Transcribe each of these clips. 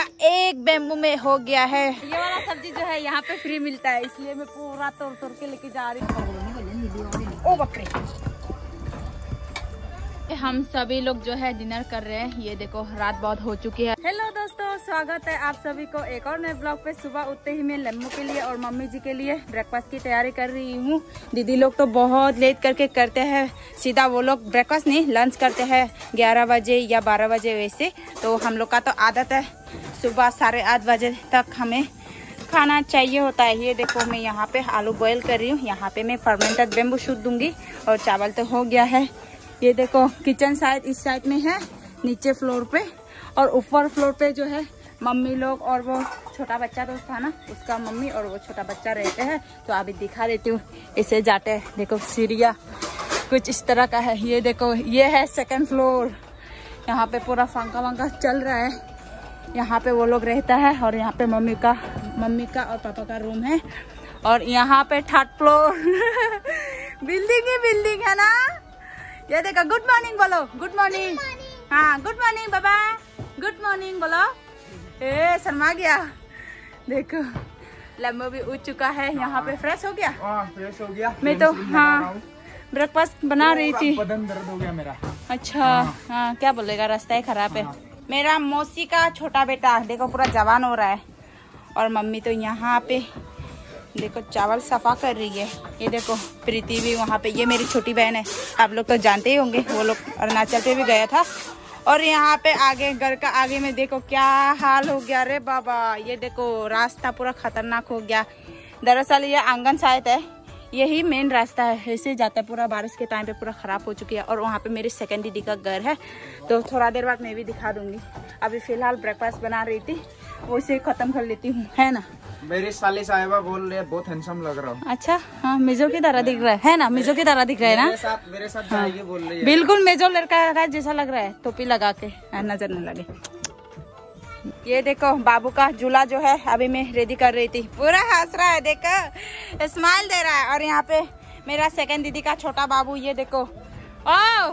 एक बेम्बू में हो गया है। ये वाला सब्जी जो है यहाँ पे फ्री मिलता है, इसलिए मैं पूरा तोड़ तोड़ के लेके जा रही हूँ। ओ बाप रे। हम सभी लोग जो है डिनर कर रहे हैं। ये देखो रात बहुत हो चुकी है। हेलो दोस्तों, स्वागत है आप सभी को एक और नए ब्लॉग पे। सुबह उठते ही मैं लम्बू के लिए और मम्मी जी के लिए ब्रेकफास्ट की तैयारी कर रही हूँ। दीदी लोग तो बहुत लेट करके करते हैं, सीधा वो लोग ब्रेकफास्ट नहीं लंच करते हैं 11 बजे या 12 बजे वैसे। तो हम लोग का तो आदत है सुबह 8:30 बजे तक हमें खाना चाहिए होता है। ये देखो मैं यहाँ पे आलू बॉयल कर रही हूँ। यहाँ पे मैं फर्मेंटेड बेम्बू शूट दूंगी और चावल तो हो गया है। ये देखो किचन साइड इस साइड में है, नीचे फ्लोर पे, और ऊपर फ्लोर पे जो है मम्मी लोग और वो छोटा बच्चा तो था ना, उसका मम्मी और वो छोटा बच्चा रहते हैं। तो अभी दिखा देती हूँ इसे जाते हैं। देखो सीढ़ियाँ कुछ इस तरह का है। ये देखो ये है सेकंड फ्लोर। यहाँ पे पूरा पंखा वंखा चल रहा है। यहाँ पे वो लोग रहता है और यहाँ पे मम्मी का और पापा का रूम है। और यहाँ पे थर्ड फ्लोर बिल्डिंग ही बिल्डिंग है ना। ये देखो गुड मॉर्निंग बोलो, गुड मॉर्निंग। हाँ गुड मॉर्निंग बाबा, गुड मॉर्निंग बोलो। ए शर्मा गया। देखो लम्बो भी उठ चुका है। यहाँ पे फ्रेश हो गया। फ्रेश हो गया। मैं तो हाँ ब्रेकफास्ट बना रही थी। बदन दर्द हो गया मेरा। अच्छा हाँ क्या बोलेगा, रास्ता ही खराब है। मेरा मौसी का छोटा बेटा देखो पूरा जवान हो रहा है। और मम्मी तो यहाँ पे देखो चावल सफा कर रही है। ये देखो प्रीति भी वहाँ पे, ये मेरी छोटी बहन है, आप लोग तो जानते ही होंगे, वो लोग अरुणाचल पे भी गया था। और यहाँ पे आगे घर का आगे में देखो क्या हाल हो गया रे बाबा। ये देखो रास्ता पूरा खतरनाक हो गया। दरअसल ये आंगन शायद है, यही मेन रास्ता है, ऐसे जाता है। पूरा बारिश के टाइम पे पूरा खराब हो चुकी है। और वहाँ पे मेरी सेकंड दीदी का घर है, तो थोड़ा देर बाद मैं भी दिखा दूंगी। अभी फिलहाल ब्रेकफास्ट बना रही थी, वो इसे खत्म कर लेती हूँ, है ना। मेरी साली साहिबा बोल रही है बहुत हैंडसम लग रहा हूँ। अच्छा हाँ मिजो की तरह दिख रहा है ना, मिजो की तरह दिख रहा है ना। मेरे साथ जाएगी बोल रही है। बिल्कुल मेजो लड़का जैसा लग रहा है, टोपी लगा के, नजर न लगे। ये देखो बाबू का झूला जो है अभी मैं रेडी कर रही थी। पूरा हंस रहा है, देखो स्माइल दे रहा है। और यहाँ पे मेरा सेकंड दीदी का छोटा बाबू, ये देखो। ओ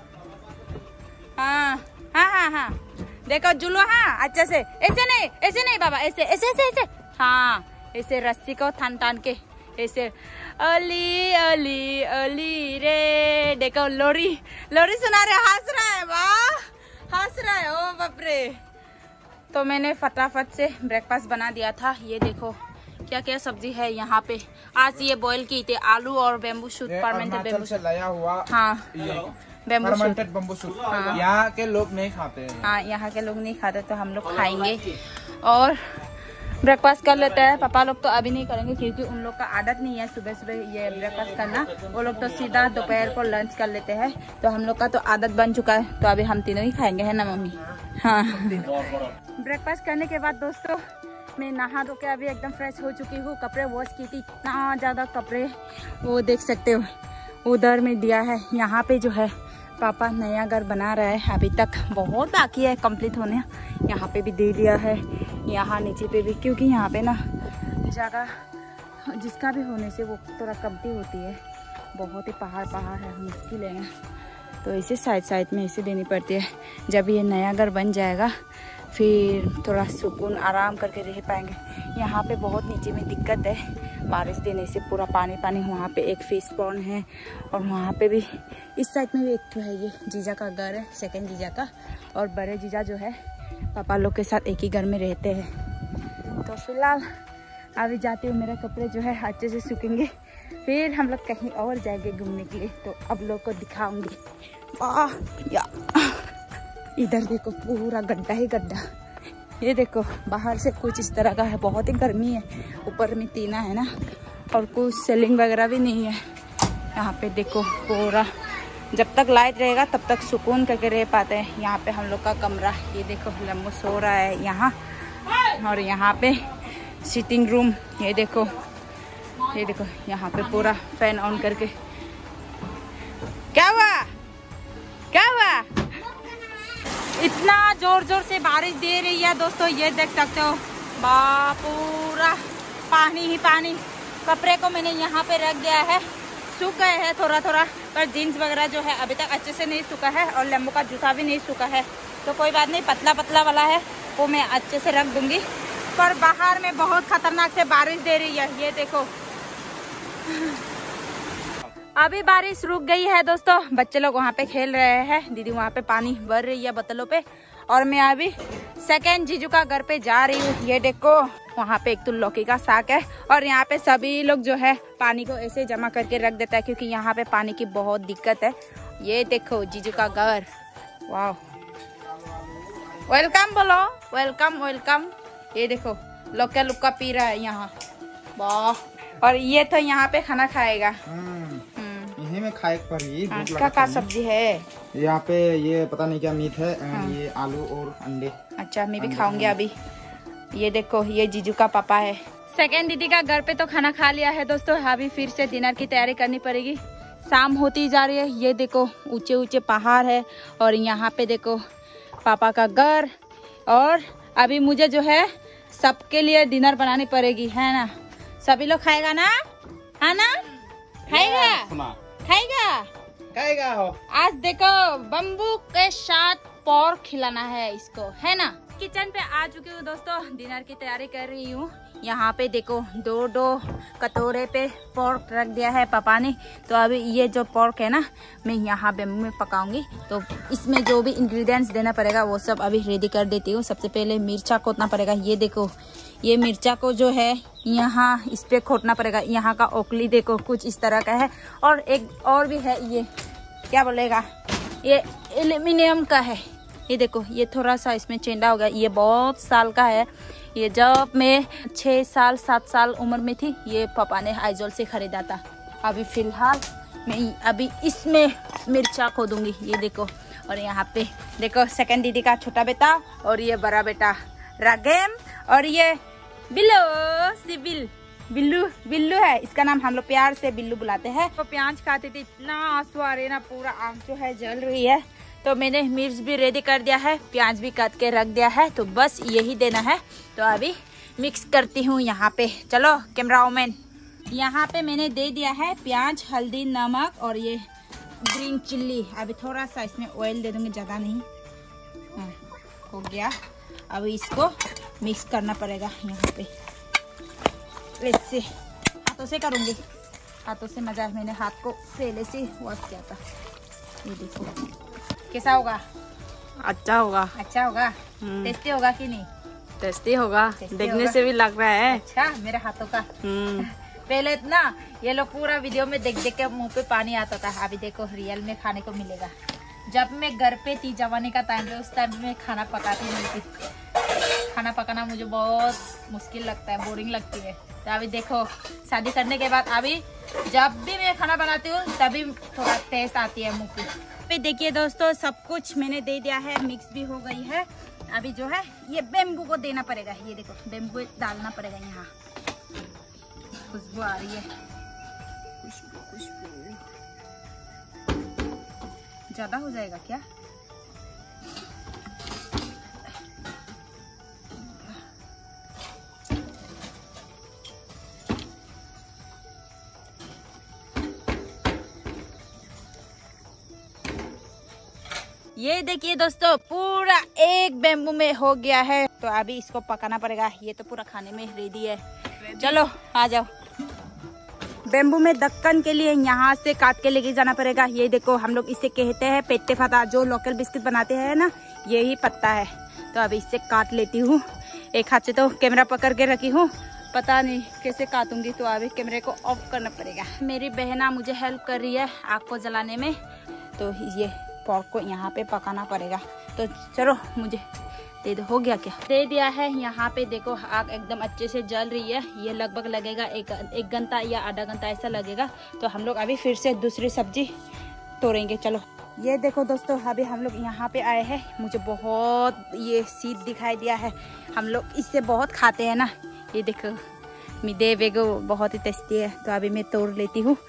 हाँ हाँ हाँ हाँ देखो झूलो। हाँ अच्छे से, ऐसे नहीं बाबा, ऐसे ऐसे ऐसे ऐसे। हाँ ऐसे रस्सी को थान के ऐसे। अली अली अली रे। देखो लोरी सुना रहे, हंस रहा है, वाह हंस रहा है। ओ बाप रे। तो मैंने फटाफट से ब्रेकफास्ट बना दिया था। ये देखो क्या क्या सब्जी है यहाँ पे। आज ये बॉईल की थी, आलू और बेम्बू शूट, फर्मेंटेड बेम्बू से लाया हुआ। हाँ बेम्बू शूट। यहाँ के लोग नहीं खाते हैं। हाँ यहाँ के लोग नहीं खाते, तो हम लोग खाएंगे और ब्रेकफास्ट कर लेते हैं। पापा लोग तो अभी नहीं करेंगे क्योंकि उन लोग का आदत नहीं है सुबह सुबह ये ब्रेकफास्ट करना। वो लोग तो सीधा दोपहर को लंच कर लेते हैं, तो हम लोग का तो आदत बन चुका है। तो अभी हम तीनों ही खाएंगे, है ना मम्मी। हाँ ब्रेकफास्ट करने के बाद दोस्तों मैं नहा धो के अभी एकदम फ्रेश हो चुकी हूँ। कपड़े वॉश की थी, इतना ज़्यादा कपड़े, वो देख सकते हो उधर में दिया है। यहाँ पे जो है पापा नया घर बना रहा है, अभी तक बहुत बाकी है कंप्लीट होने। यहाँ पे भी दे दिया है, यहाँ नीचे पे भी, क्योंकि यहाँ पे ना जगह जिसका भी होने से वो थोड़ा कमती होती है। बहुत ही पहाड़ है, मुश्किल है, तो इसे साइड में इसे देनी पड़ती है। जब ये नया घर बन जाएगा फिर थोड़ा सुकून आराम करके रह पाएंगे। यहाँ पे बहुत नीचे में दिक्कत है, बारिश देने से पूरा पानी। वहाँ पे एक फिश पॉन्ड है और वहाँ पे भी इस साइड में भी एक तो है। ये जीजा का घर है, सेकंड जीजा का। और बड़े जीजा जो है पापा लोग के साथ एक ही घर में रहते हैं। तो फिलहाल अभी जाती हूँ, मेरे कपड़े जो है अच्छे से सूखेंगे, फिर हम लोग कहीं और जाएंगे घूमने के लिए। तो अब लोग को दिखाऊंगी। इधर देखो पूरा गड्ढा ही गड्ढा। ये देखो बाहर से कुछ इस तरह का है, बहुत ही गर्मी है। ऊपर में टीना है ना, और कुछ सेलिंग वगैरह भी नहीं है। यहाँ पे देखो पूरा, जब तक लाइट रहेगा तब तक सुकून करके रह पाते हैं। यहाँ पे हम लोग का कमरा, ये देखो लम्बू सो रहा है यहाँ। और यहाँ पे सिटिंग रूम, ये देखो यहाँ पे पूरा फैन ऑन करके। क्या हुआ? इतना जोर से बारिश दे रही है दोस्तों, ये देख सकते हो। पूरा पानी ही पानी। कपड़े को मैंने यहाँ पे रख दिया है, सूख गए हैं थोड़ा, पर जीन्स वगैरह जो है अभी तक अच्छे से नहीं सूखा है। और लम्बू का जूता भी नहीं सूखा है, तो कोई बात नहीं, पतला वाला है। डिब्बों में अच्छे से रख दूंगी। पर बाहर में बहुत खतरनाक से बारिश दे रही है, ये देखो। अभी बारिश रुक गई है दोस्तों, बच्चे लोग वहाँ पे खेल रहे हैं, दीदी वहाँ पे पानी भर रही है बोतलों पे, और मैं अभी सेकंड जीजू का घर पे जा रही हूँ। ये देखो वहाँ पे एक तो लौकी का साग है, और यहाँ पे सभी लोग जो है पानी को ऐसे जमा करके रख देता है, क्योंकि यहाँ पे पानी की बहुत दिक्कत है। ये देखो जीजू का घर, वाह, वेलकम बोलो, वेलकम वेलकम। ये देखो लौका लुक्का पी रहा है यहाँ, वाह। और ये तो यहाँ पे खाना खाएगा, यही में खाए पर ही का सब्जी है यहाँ पे। ये पता नहीं क्या मीट है, ये आलू और अंडे। अच्छा, मैं भी खाऊंगी अभी। ये देखो ये जीजू का पापा है। सेकेंड दीदी का घर पे तो खाना खा लिया है दोस्तों, अभी फिर से डिनर की तैयारी करनी पड़ेगी। शाम होती जा रही है, ये देखो ऊंचे ऊंचे पहाड़ है, और यहाँ पे देखो पापा का घर। और अभी मुझे जो है सबके लिए डिनर बनानी पड़ेगी, है ना? सभी लोग खाएगा ना, है ना? खाएगा खाएगा हो। आज देखो बम्बू के साथ पोर्क खिलाना है इसको, है ना? किचन पे आ चुकी हूँ दोस्तों, डिनर की तैयारी कर रही हूँ। यहाँ पे देखो दो कटोरे पे पोर्क रख दिया है पापा ने। तो अभी ये जो पोर्क है ना, मैं यहाँ बेम्बू में पकाऊंगी। तो इसमें जो भी इंग्रेडिएंट्स देना पड़ेगा वो सब अभी रेडी कर देती हूँ। सबसे पहले मिर्चा खोदना पड़ेगा। ये देखो ये मिर्चा को जो है यहाँ इस पे खोदना पड़ेगा। यहाँ का ओखली देखो कुछ इस तरह का है, और एक और भी है, ये क्या बोलेगा, ये एल्यूमिनियम का है। ये देखो ये थोड़ा सा इसमें चेंडा हो गया, ये बहुत साल का है। ये जब मैं 6 साल 7 साल उम्र में थी, ये पापा ने आइजोल से खरीदा था। अभी फिलहाल मैं अभी इसमें मिर्चा खोदूंगी। ये देखो, और यहाँ पे देखो सेकंड दीदी का छोटा बेटा, और ये बड़ा बेटा रागेम, और ये बिल्लू है, इसका नाम हम लोग प्यार से बिल्लू बुलाते हैं। तो प्याज खाते थे, इतना आंसू आ रहे ना, पूरा आंख जो है जल रही है। तो मैंने मिर्च भी रेडी कर दिया है, प्याज भी काट के रख दिया है, तो बस यही देना है। तो अभी मिक्स करती हूँ यहाँ पे। चलो कैमरा ओमैन, यहाँ पे मैंने दे दिया है प्याज, हल्दी, नमक और ये ग्रीन चिल्ली। अभी थोड़ा सा इसमें ऑयल दे दूंगी, ज़्यादा नहीं। हो गया, अभी इसको मिक्स करना पड़ेगा यहाँ पे। ऐसे हाथों से करूँगी, हाथों से मजा है, मैंने हाथ को पहले से वॉश किया था। ये देखो कैसा होगा? अच्छा होगा। अच्छा होगा, टेस्टी होगा कि नहीं? टेस्टी होगा, देखने से भी लग रहा है। अच्छा, मेरे हाथों का। पहले इतना ये लोग पूरा वीडियो में देख देख के मुंह पे पानी आता था, अभी देखो रियल में खाने को मिलेगा। जब मैं घर पे थी जवानी का टाइम पे, उस टाइम में खाना पकाती नहीं थी। खाना पकाना मुझे बहुत मुश्किल लगता है, बोरिंग लगती है। तो अभी देखो शादी करने के बाद अभी जब भी मैं खाना बनाती हूँ तभी थोड़ा टेस्ट आती है मुँह पे। देखिए दोस्तों, सब कुछ मैंने दे दिया है, मिक्स भी हो गई है। अभी जो है ये बेम्बू को देना पड़ेगा। ये देखो बेम्बू डालना पड़ेगा यहाँ। खुशबू आ रही है, खुशबू ज्यादा हो जाएगा क्या? ये देखिए दोस्तों, पूरा एक बेम्बू में हो गया है। तो अभी इसको पकाना पड़ेगा। ये तो पूरा खाने में रेडी है। चलो आ जाओ। बेम्बू में ढक्कन के लिए यहाँ से काट के लेके जाना पड़ेगा। ये देखो हम लोग इसे कहते हैं पेट्टे फता, जो लोकल बिस्किट बनाते हैं ना, यही पत्ता है। तो अभी इससे काट लेती हूँ। एक हाथ से तो कैमरा पकड़ के रखी हूँ, पता नहीं कैसे काटूंगी। तो अभी कैमरे को ऑफ करना पड़ेगा। मेरी बहना मुझे हेल्प कर रही है आग को जलाने में। तो ये पोर्क को यहाँ पे पकाना पड़ेगा। तो चलो मुझे दे दो। हो गया क्या? दे दिया है। यहाँ पे देखो आग एकदम अच्छे से जल रही है। ये लगभग लगेगा एक घंटा या आधा घंटा ऐसा लगेगा। तो हम लोग अभी फिर से दूसरी सब्जी तोड़ेंगे। चलो ये देखो दोस्तों, अभी हम लोग यहाँ पे आए हैं। मुझे बहुत ये सीड दिखाई दिया है। हम लोग इससे बहुत खाते हैं ना। ये देखो मिदे वेगो बहुत ही टेस्टी है। तो अभी मैं तोड़ लेती हूँ।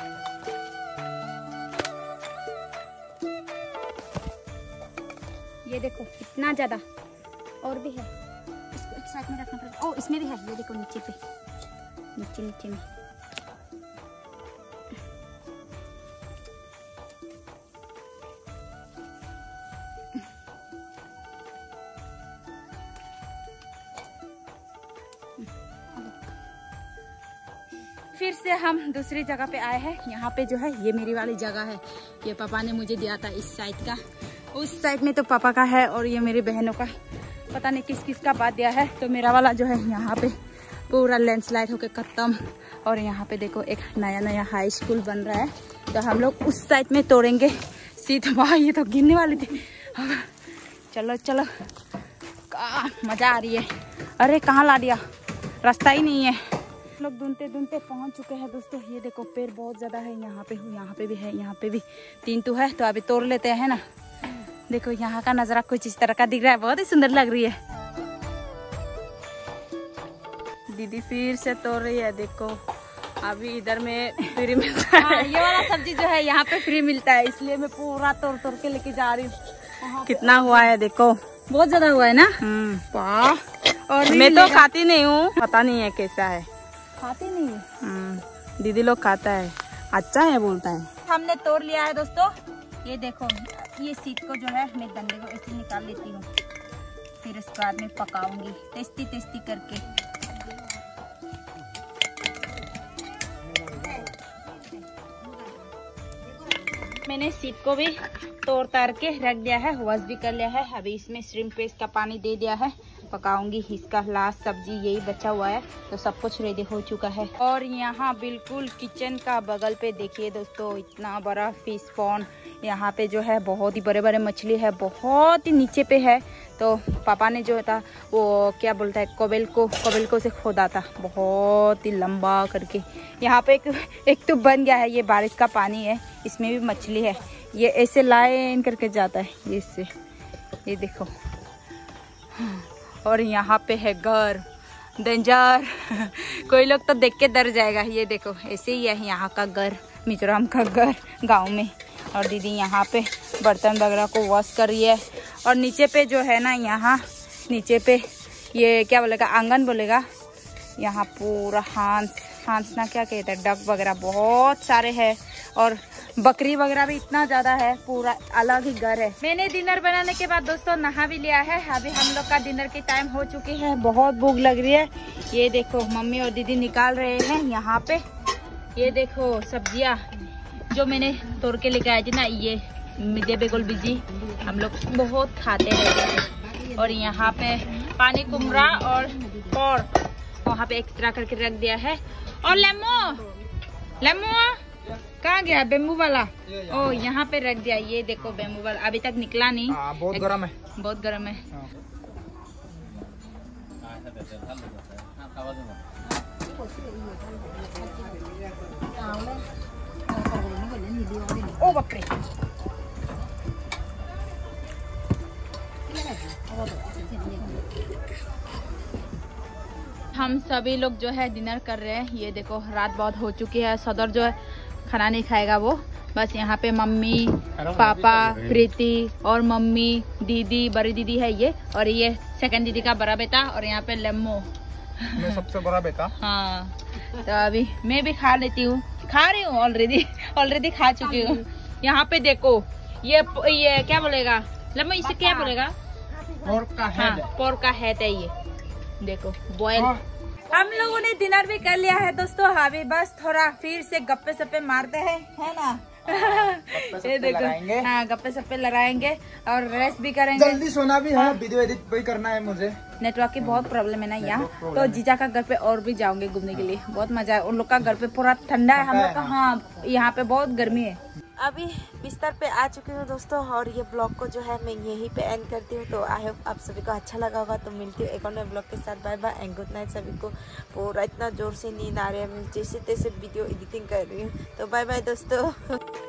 ये ये देखो इतना ज्यादा, और भी है, इसको एक साइड में रखना पड़ेगा। ओ इसमें भी है, ये देखो नीचे पे, नीचे नीचे में। फिर से हम दूसरी जगह पे आए हैं। यहाँ पे जो है ये मेरी वाली जगह है, ये पापा ने मुझे दिया था इस साइड का, उस साइड में तो पापा का है और ये मेरी बहनों का, पता नहीं किस किस का बात दिया है। तो मेरा वाला जो है यहाँ पे पूरा लैंडस्लाइड होके खत्म, और यहाँ पे देखो एक नया नया हाई स्कूल बन रहा है, तो हम लोग उस साइड में तोड़ेंगे सीधे। वाह ये तो गिरने वाली थी। चलो चलो, मजा आ रही है। अरे कहाँ ला दिया, रास्ता ही नहीं है। लोग ढूंढते ढूंढते पहुंच चुके हैं दोस्तों। ये देखो पेड़ बहुत ज्यादा है, यहाँ पे भी है, यहाँ पे भी 3 तो है, तो अभी तोड़ लेते हैं ना। देखो यहाँ का नजारा कुछ इस तरह का दिख रहा है, बहुत ही सुंदर लग रही है। दीदी फिर से तोड़ रही है, देखो अभी इधर में फ्री मिलता है। ये वाला सब्जी जो है यहाँ पे फ्री मिलता है, इसलिए मैं पूरा तोड़ तोड़ के लेके जा रही हूँ। कितना हुआ है देखो, बहुत ज्यादा हुआ है ना। वाह, और मैं तो खाती नहीं हूँ, पता नहीं है कैसा है। खाते नहीं, दीदी लोग खाता है, अच्छा है बोलता है। हमने तोड़ लिया है दोस्तों। ये देखो ये सीट को जो है मैं डंडे को ऐसे निकाल लेती हूँ, फिर इसके बाद में पकाऊंगी टेस्टी टेस्टी करके। मैंने सीट को भी तोड़ तार के रख दिया है, वॉश भी कर लिया है। अभी इसमें श्रिम्प पेस्ट का पानी दे दिया है, पकाऊंगी। इसका लास्ट सब्जी यही बचा हुआ है, तो सब कुछ रेडी हो चुका है। और यहाँ बिल्कुल किचन का बगल पे देखिए दोस्तों, इतना बड़ा फिश पॉन्ड। यहाँ पे जो है बहुत ही बड़े बड़े मछली है, बहुत ही नीचे पे है। तो पापा ने जो था वो क्या बोलता है, कोबेल्को से खोदा था, बहुत ही लंबा करके। यहाँ पे एक तो बन गया है, ये बारिश का पानी है, इसमें भी मछली है। ये ऐसे लाइन करके जाता है ये इससे, ये देखो। और यहाँ पे है घर, डेंजर। कोई लोग तो देख के डर जाएगा। ये देखो ऐसे ही है यहाँ का घर, मिजोरम का घर गांव में। और दीदी यहाँ पे बर्तन वगैरह को वॉश कर रही है। और नीचे पे जो है ना, यहाँ नीचे पे ये क्या बोलेगा, आंगन बोलेगा। यहाँ पूरा हांस ना क्या कहते हैं, डक वगैरह बहुत सारे हैं, और बकरी वगैरह भी इतना ज्यादा है, पूरा अलग ही घर है। मैंने डिनर बनाने के बाद दोस्तों नहा भी लिया है। अभी हम लोग का डिनर की टाइम हो चुकी है, बहुत भूख लग रही है। ये देखो मम्मी और दीदी निकाल रहे हैं यहाँ पे। ये देखो सब्जियाँ जो मैंने तोड़ के लेके आई थी ना, ये मिर्चे बेगुल बिजी हम लोग बहुत खाते हैं। और यहाँ पे पानी कुमड़ा और पोर्क वहाँ पे एक्स्ट्रा करके रख दिया है। और लेमो कहाँ गया बेम्बू वाला? ओ यहाँ पे रख दिया। ये देखो बेम्बू वाला अभी तक निकला नहीं, बहुत गर्म है, बहुत गर्म है। ओ बाप रे, हम सभी लोग जो है डिनर कर रहे हैं। ये देखो रात बहुत हो चुकी है, सदर जो है खाना नहीं खाएगा वो, बस यहाँ पे मम्मी पापा प्रीति और मम्मी दीदी, बड़ी दीदी है ये, और ये सेकंड दीदी का बड़ा बेटा, और यहाँ पे लेमो मैं सबसे बड़ा बेटा। हाँ, तो अभी मैं भी खा लेती हूँ, खा रही हूँ, ऑलरेडी खा चुकी हूँ। यहाँ पे देखो ये क्या बोलेगा लेमो, इसे क्या बोलेगा? पोर्क का हेड। हाँ, पोर्क का हेड है ये, देखो बॉयल। हम लोगों ने डिनर भी कर लिया है दोस्तों। अभी बस थोड़ा फिर से गप्पे सप्पे मारते हैं, है ना? ये देखो, हाँ गप्पे सप्पे लगाएंगे और रेस्ट भी करेंगे। जल्दी सोना भी है, वीडियो एडिट भी करना है मुझे। नेटवर्क की बहुत प्रॉब्लम है ना यहाँ, तो जीजा का घर पे और भी जाऊंगे घूमने के लिए, बहुत मजा है। उन लोग का घर पे पूरा ठंडा है, हम लोग का हाँ यहाँ पे बहुत गर्मी है। अभी बिस्तर पे आ चुकी हूँ दोस्तों, और ये ब्लॉग को जो है मैं यहीं पे एंड करती हूँ। तो आई होप आप सभी को अच्छा लगा होगा। तो मिलती हूँ एक और नए ब्लॉग के साथ। Bye bye and good night सभी को। पूरा इतना जोर से नींद आ रही है, मैं जैसे तैसे वीडियो एडिटिंग कर रही हूँ। तो बाय बाय दोस्तों।